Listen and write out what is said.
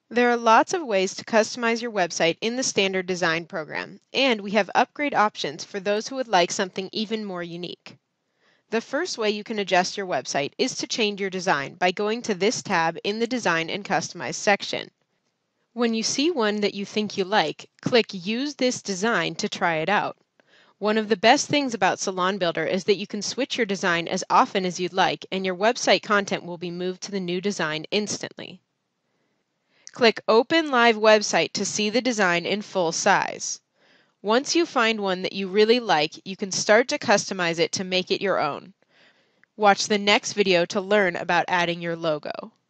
There are lots of ways to customize your website in the Standard Design program, and we have upgrade options for those who would like something even more unique. The first way you can adjust your website is to change your design by going to this tab in the Design and Customize section. When you see one that you think you like, click Use this design to try it out. One of the best things about Salon Builder is that you can switch your design as often as you'd like, and your website content will be moved to the new design instantly. Click Open Live Website to see the design in full size. Once you find one that you really like, you can start to customize it to make it your own. Watch the next video to learn about adding your logo.